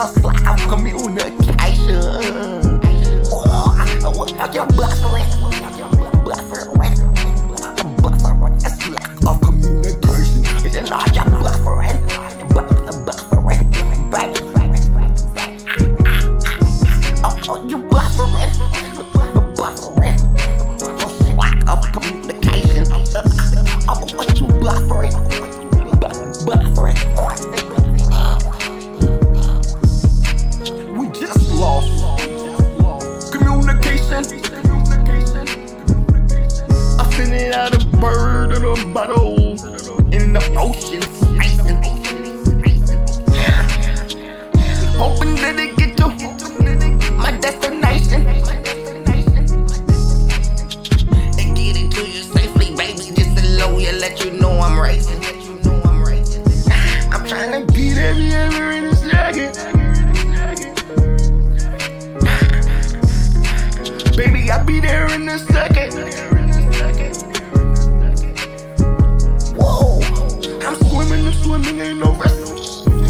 slack of communication. What your buffering? A slack of communication. It's not your buffering. Oh, you buffering. Slack of communication. Oh, what you buffering? We just lost communication. I sent it out a bird in a bottle in the ocean. Hoping that it get to my destination and get it to you safely, baby. Just a lawyer, let you know I'm racing. I'm trying to get every in a second. Baby, I'll be there in a second. Whoa, I'm swimming, ain't no rest.